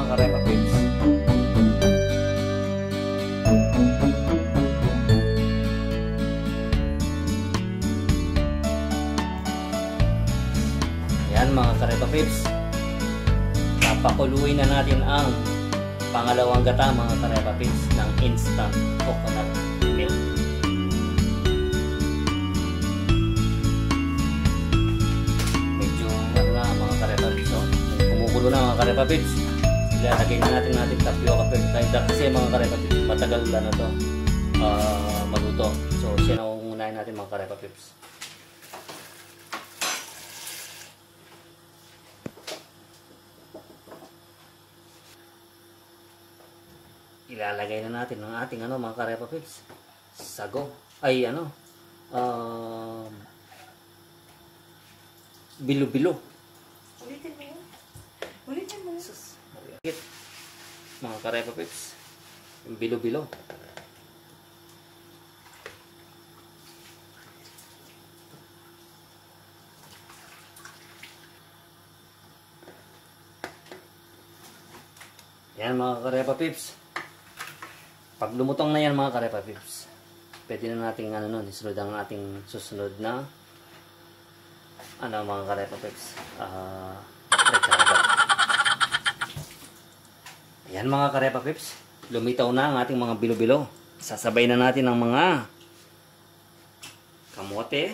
karepa pips. Yan mga karepa pips. Papakuluin na natin ang pangalawang gata mga karepa pips ng instant coconut milk. Medyo na mga karepa pips. Kumukulo na mga karepa pips. Ilalagay na natin tapioca peptide kasi mga karepa pips matagal na to maluto. So siya na uunahin natin mga karepa pips. Ilalagay na natin ang ating mga karepa pips. Sago. Ay bilo-bilo. Ulitin mo yun. Ulitin mo yun. Mga karepa pips. Yung bilo-bilo. Yan mga karepa pips. Pag lumutong na yan mga karepa pips, pwede na nating isunod ang ating susunod na mga karepa pips. Ayan mga karepa pips, lumitaw na ang ating mga bilo-bilo. Sasabay na natin ang mga kamote,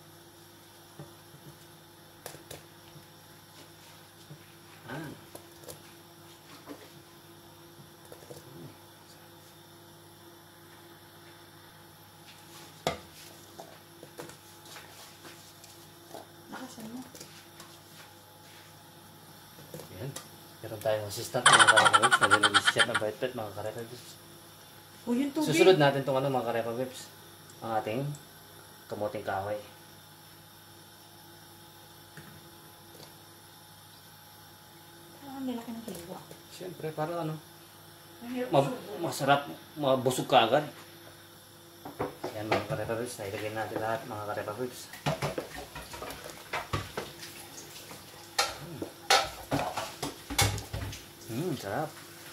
ayan. Meron tayong assistant mga karepa pips. Nag-i-chef na bite-bite mga karepa pips. Susunod natin itong mga karepa pips. Ang ating kamoting kahoy. Ang lalaki ng kaliwa. Siyempre para masarap, mabusog ka agad. Ayan mga karepa pips. Nailagay natin lahat mga karepa pips. Sarap.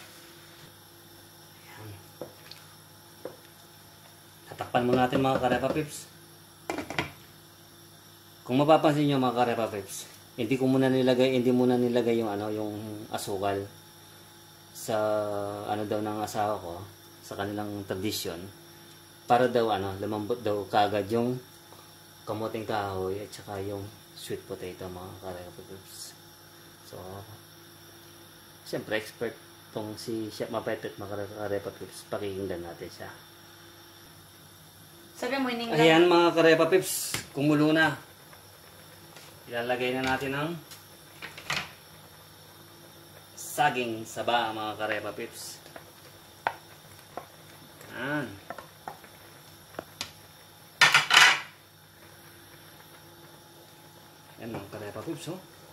Ayan. Tatakpan mo natin mga karepa pips. Kung mapapansin nyo mga karepa pips, hindi muna nilagay yung yung asukal sa daw ng asawa ko sa kanilang tradisyon para daw lumambot daw kagad yung kamuting kahoy at saka yung sweet potato mga karepa pips. So siyempre, expert tong si Chef Mapetpet mga karepa pips. Pakikinggan natin siya. Sabi mo, ining Ayan mga karepa pips. Kumulo na. Ilalagay na natin ang saging saba mga karepa pips. Ayan. Ayan mga karepa pips.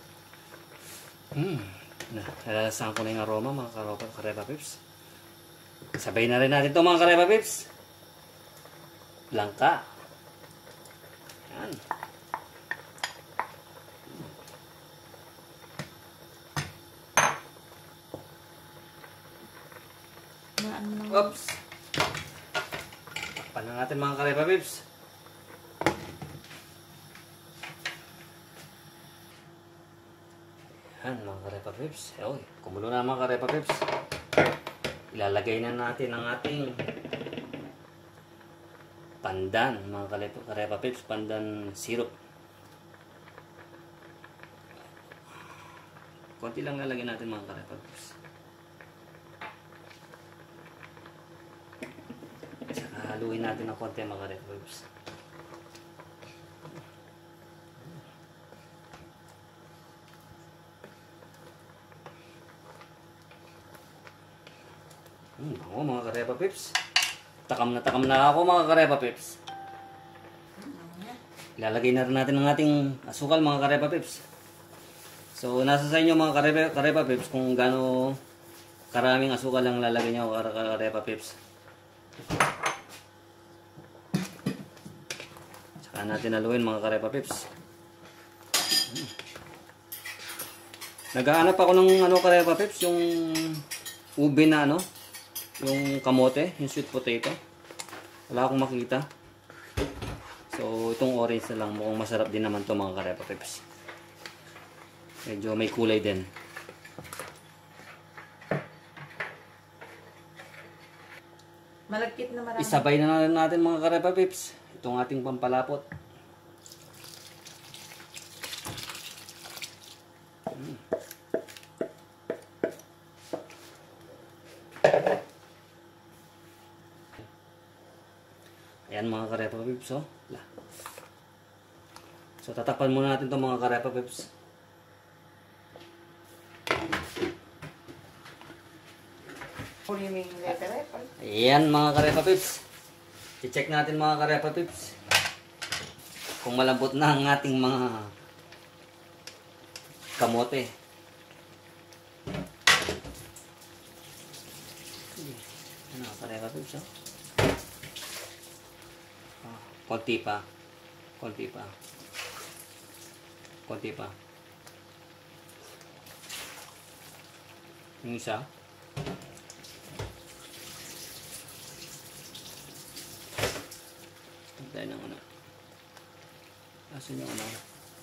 Nalasahan ko na yung aroma mga karepa pips. Sabay na rin natin ito mga karepa pips. Langka. Yan. Oops. Takpan na natin mga karepa pips. Yan mga karepa pips. Kumulo na mga karepa pips. Ilalagay na natin ang ating pandan mga karepa pips. Pandan syrup. Konti lang lalagyan natin mga karepa pips. Saka haluin natin ng konti mga karepa pips. Mga karepa pips. Takam na ako mga karepa pips. Ilalagay na rin natin ang ating asukal mga karepa pips. So nasa sa inyo mga karepa pips kung gaano karaming asukal ang lalagay nyo karepa pips. Saka natin haluin mga karepa pips. Naghahanap ako ng ano Karepa Peps, yung ube na ano, yung kamote, yung sweet potato. Wala akong makita. So itong orange na lang, mukhang masarap din naman to mga Karepa Peps. Medyo may kulay din. Malagkit na marami. Isabay na natin mga Karepa Peps itong ating pampalapot. Ayan mga Karepa Peps, oh. So tatakpan muna natin itong mga Karepa Peps. Ayan mga Karepa Peps. I-check natin mga Karepa Peps kung malambot na ang ating mga kamote. Ano Karepa Peps, oh? Konti pa. Konti pa. Konti pa. Yung isa. Tayo ng ano. Asan yung ano?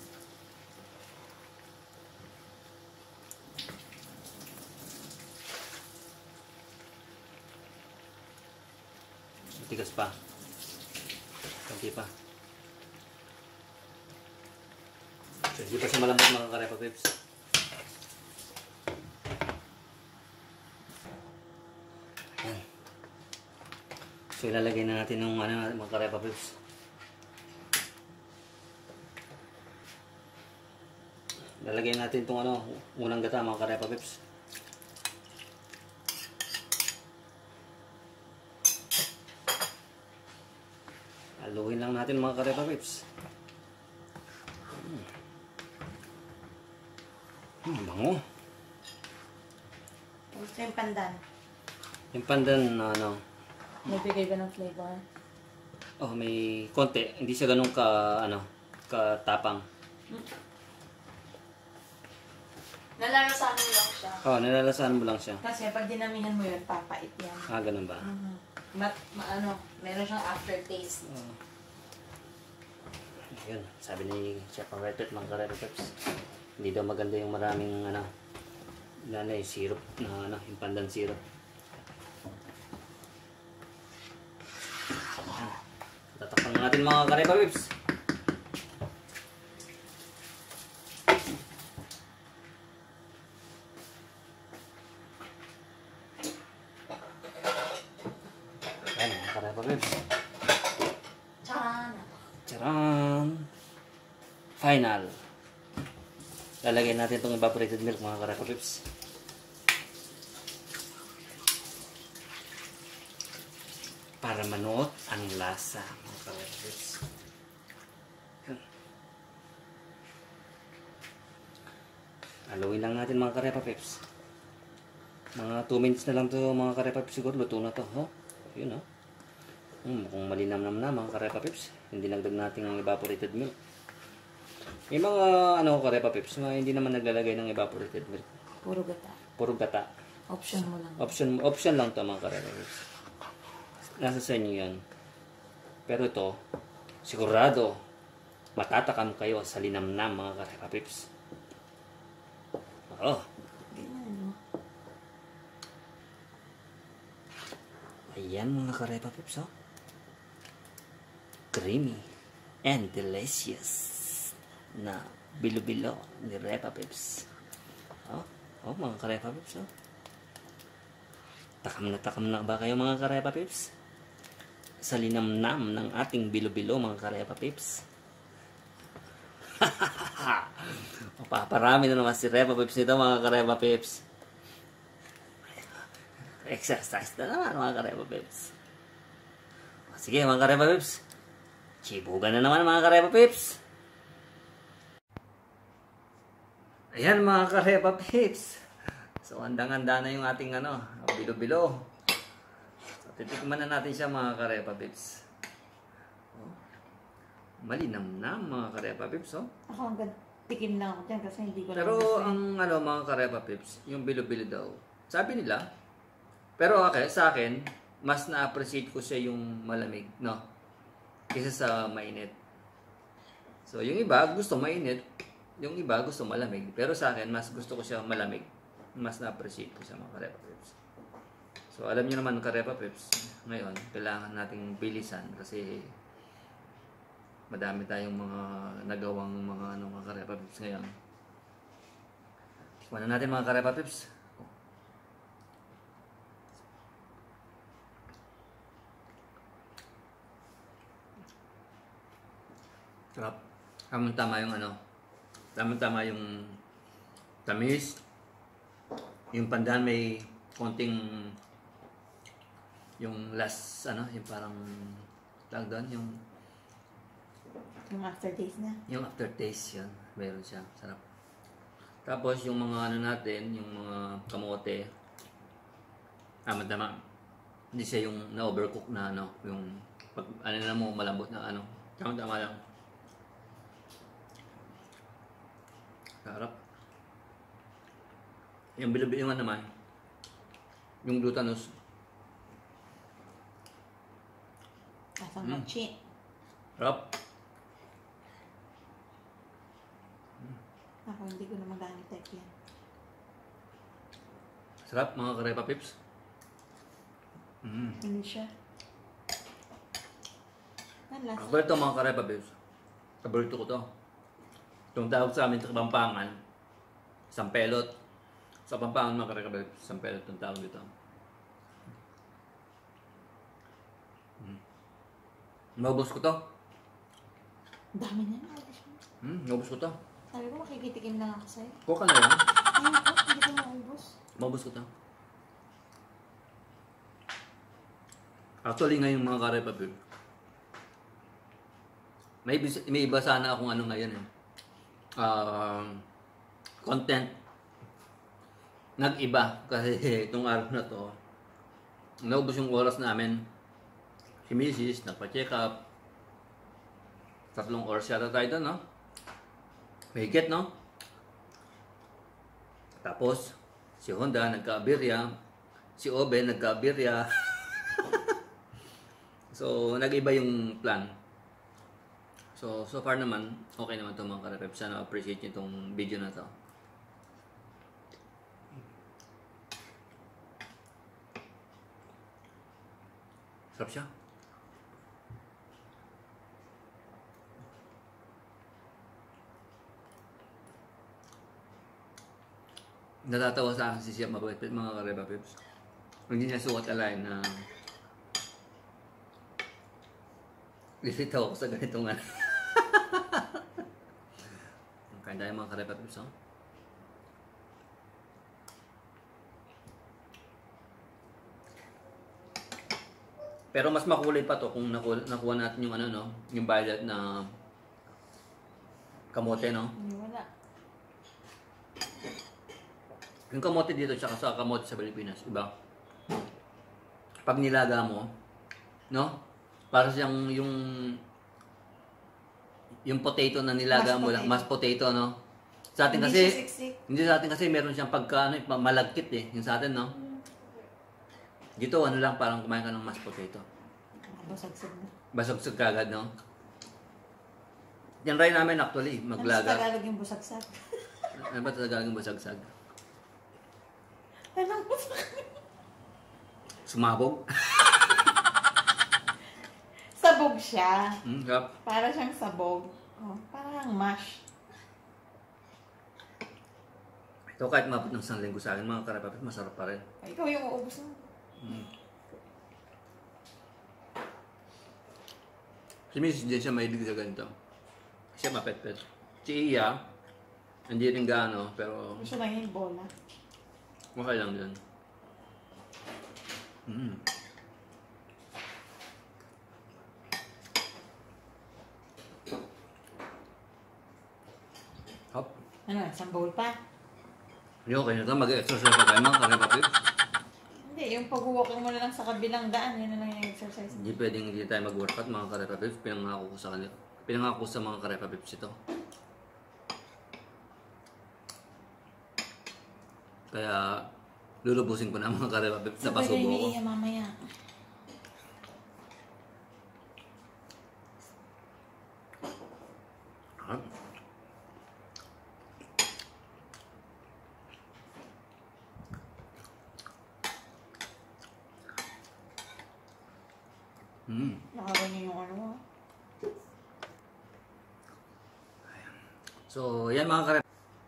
Matigas pa. Konti pa. So, hindi pa siya malambot mga Karepa Peps. Ayan. So ilalagay na natin ng ano, mga Karepa Peps. Ilalagay natin itong ano, unang gata mga Karepa Peps. Haluin lang natin mga Karepa Peps. Bango. Gusto yung pandan. Yung pandan na ano. Nagbigay ba ng flavor? Oh, may konti. Hindi siya ganun ka ano, katapang. Nalalasahan mo lang siya. Oh, nalalasahan mo lang siya. Kasi pag dinamihan mo yun, papait yan. Ah, ganun ba? Meron siyang aftertaste. Yun, sabi ni Chef Red mga Karepa Peps. Hindi daw maganda yung maraming ano, yung syrup na ano, yung pandan syrup. Tatakpan natin mga Karepa Peps. Ayan mga Karepa Peps. Charan! Charan! Final. Lalagyan natin itong evaporated milk mga Karepa Peps. Para manuot ang lasa mga Karepa Peps. Haluin lang natin mga Karepa Peps. Mga 2 minutes na lang to mga Karepa Peps, siguro luto na to. Oh, yun oh. Mukhang malinamnam na mga Karepa Peps. Hindi nagdag natin ang evaporated milk. May mga ano Karepa Peps na hindi naman naglalagay ng evaporated milk. Puro gata. Puro gata. Option mo lang. Option lang to mga Karepa Peps. Nasa sa inyo yan. Pero ito, sigurado matatakam kayo sa linamnam mga Karepa Peps. Oh. Ayan mga Karepa Peps, oh. Creamy and delicious na bilo-bilo ni Repa Peps. Oh mga Karepa Peps, oh. Takam na ba kayo mga Karepa Peps? Sa linamnam ng ating bilo-bilo mga Karepa Peps. Paparami na naman si Repa Peps nito mga Karepa Peps. Exercise na naman mga Karepa Peps. Sige mga Karepa Peps, chibugan na naman mga Karepa Peps. Ayan mga Karepa Peps. So handang-handa na yung ating ano, bilo-bilo. So titikman na natin siya mga Karepa Peps. Oh. Malinamnam mga Karepa Peps, oh. Ako ang ganda. Tikim lang ako dyan kasi hindi ko Pero gusto. ang ano mga karepa pips, yung bilo-bilo daw. Sabi nila, pero okay, sa akin, mas na-appreciate ko siya yung malamig, no? Kaysa sa mainit. So, yung iba gusto mainit, yung iba gusto malamig. Pero sa akin, mas gusto ko siya malamig. Mas na-appreciate ko siya mga karepa pips. So, alam niyo naman karepa pips, ngayon, kailangan nating bilisan kasi madami tayong mga nagawang mga karepa pips ngayon. Tikman na natin mga karepa pips. Sarap. Tamang-tama yung ano. Tamang-tama yung tamis. Yung pandan may konting yung last ano, yung parang tawag doon, Yung aftertaste na. yung aftertaste yun. Meron siya. Sarap. Tapos yung mga ano natin, yung mga kamote. Tama-tama. Hindi siya yung na-overcook na ano, yung pag ano na mo malambot na ano. Tama-tama lang. Sarap. Yung bilo-bilo naman, yung glutinous. Asang mochi. Sarap. Ako hindi ko na magamit type yan. Sarap mga karepa pips. Hindi siya. Ang lasa. Ako ito mga karepa pips. Paborito ko to. Itong tawag sa amin sa Kapampangan, sampelot. Sa Kapampangan mga karepa pips, sampelot itong tawag dito. Naubos ko to. Dami na na. Naubos ko to. Sabi ko makikitikim lang ako sa'yo. Kuha ka na yan. Ay, ako, hindi ko maubos. Maubos ko to. Actually ngayon mga karepa pips, may iba sana akong ano ngayon eh. Content. Nag-iba kasi itong araw na to, naubos yung oras namin. Si Mrs. nagpa-check up. 3 oras yata tayo doon, no? Mahigit, no? Tapos, si Honda nagka-abirya. Si Oben nagka-abirya. So, nag-iba yung plan. So far naman, okay naman itong mga karepep. Sana appreciate nyo itong video na to. Sarap siya. Natatawa sa akin si Siya mabait mga kareba pips. Hindi niya sukat alay na lilitaw ako sa ganitong ano. Kain tayo mga kareba pips, oh. Pero mas makulay pa to kung nakuha natin yung ano, no, yung violet na kamote, no. Wala. Yung kamote dito tsaka sa kamote sa Pilipinas, iba. Pag nilaga mo, no? Para siyang yung potato na nilaga mo lang, mashed potato, no? Sa atin kasi, hindi sa atin kasi meron siyang pagka, ano, malagkit eh, yung sa atin, no? Dito, ano lang, parang kumain ka ng mashed potato. Basagsag na. Basagsag kagad, no? Yan rin namin actually, Ano sa maglaga. Tagalog yung busagsag? Ano ba Tagalog yung basagsag? Anong busagsag? Sumabog? Sabog siya. Sarap. Para siyang sabog. Oh, parang mash. Ito kahit mabot ng 1 linggo sa akin, mga karapapit, masarap pa rin. Ikaw yung uubos mo. Si Miss, hindi siya mahilig sa ganito. Siya mapet-pet. Si Iya, hindi rin gaano, pero Gusto lang yung bola. okay lang din. Hop. Ano, isang bowl pa? Hindi okay na ito. Mag-exercise pa tayo mga karapapit. Hindi, yung pag-walking mo na lang sa kabilang daan, yun na lang yung exercise. Hindi pwedeng hindi tayo mag-workout mga karapapit. Pinangako ko sa kanila. Pinangako ko sa mga karapapit ito. Kaya lulubusin ko na mga Karepa Peps na Sabay kayo pasubo ni ko. Iya mamaya. Ah. Nakaganyan yung ano mo. So, yan mga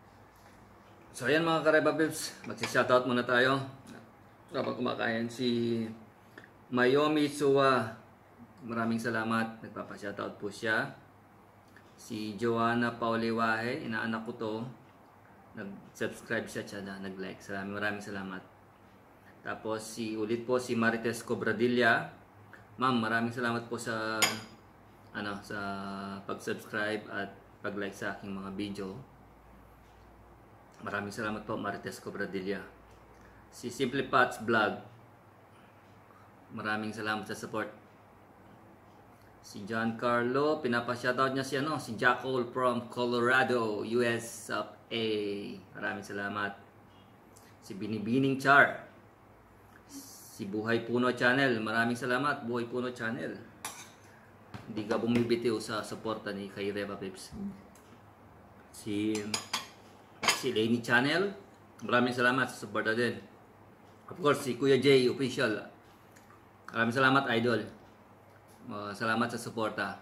Karepa Peps. Magsi-shoutout muna tayo. Kapag kumakain si Mayomi Suwa. Maraming salamat. Nagpapa-shoutout po siya. Si Joanna Pauliwahe, inaanak ko to. Nag-subscribe siya at nag-like. Maraming salamat. Tapos ulit po si Marites Cobradilla. Ma'am, maraming salamat po sa sa pag-subscribe at pag-like sa aking mga video. Maraming salamat po, Marites Cobradilla. Si Simple Pats Vlog. Maraming salamat sa support. Si John Carlo, pinapa-shoutout niya si Jackal from Colorado, USA. Maraming salamat. Si Binibining Char. Si Buhay Puno Channel. Maraming salamat, Buhay Puno Channel. Hindi ka bumibitiw sa suporta ni kay Reva Peps. Si Lainey Channel. Maraming salamat sa suporta din. Of course, si Kuya J Official. Maraming salamat, idol. Salamat sa suporta.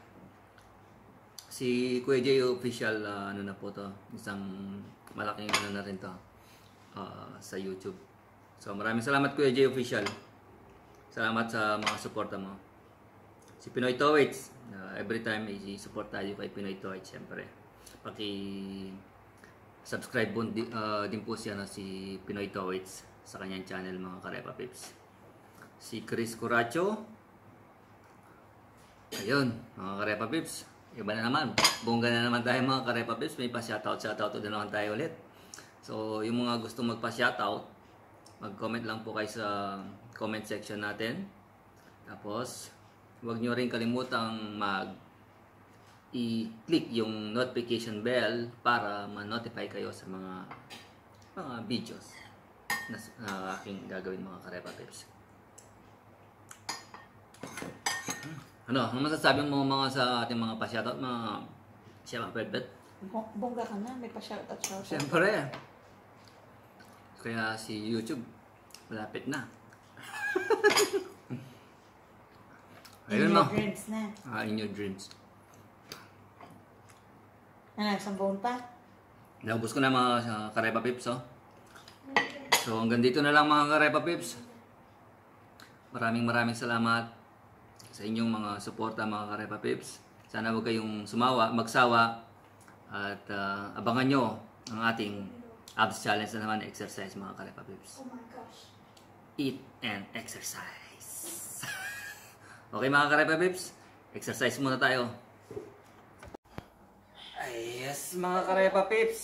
Si Kuya J Official, na po to. Isang malaking na rin to sa YouTube. So maraming salamat Kuya J Official. Salamat sa mga suporta mo. Si Pinoy Towits, every time i-support tayo kay Pinoy Towits, syempre. Subscribe din po siya si Pinoy Towits sa kanyang channel mga Karepa Peps. Si Chris Curacho. Ayun, mga Karepa Peps. Iba na naman. Bongga na naman tayo mga Karepa Peps. May pa-shoutout na naman tayo ulit. So, yung mga gusto magpa-shoutout, mag-comment lang po kayo sa comment section natin. Tapos, huwag nyo rin kalimutang i-click yung notification bell para ma-notify kayo sa mga videos na aking gagawin mga Karepa Peps. Ano masasabi mo mga sa ating mga pa-shoutout, mga Shema Pepet? Bongga ka na, may pa-shoutout. Siyempre. Kaya si YouTube, malapit na. In your dreams na. In your dreams. Ano, isang buon pa? Naubos ko na mga Karepa Peps, oh. So hanggang dito na lang mga Karepa Peps. Maraming salamat sa inyong mga suporta mga Karepa Peps. Sana huwag kayong magsawa at abangan nyo ang ating abs challenge na naman, exercise mga Karepa Peps. Oh my gosh. Eat and exercise. Okay mga Karepa Peps, exercise muna tayo. Ay, yes mga Karepa Peps.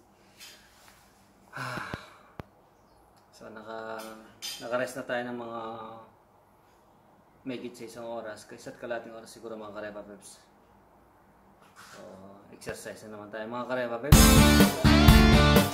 So naka-rest na tayo ng mga megit sa isang oras, kaysa't kalating oras siguro mga Karepa Peps. So exercise na naman tayo mga Karepa Peps.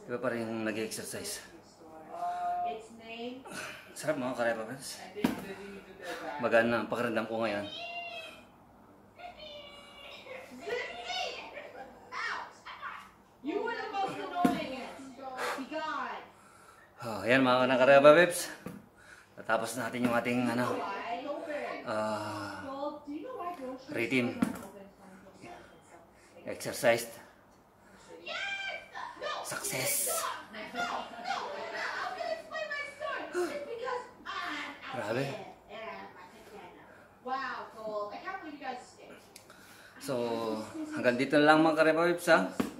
Iba pa rin yung nag-exercise. Sarap mga Karepa Vibes. Magaan na ang pakiramdam ko ngayon. Ayan mga Karepa Vibes. Natapos natin yung ating rhythm exercise. Success. Grabe. So, hanggang dito na lang mga Karepa Vibes ha.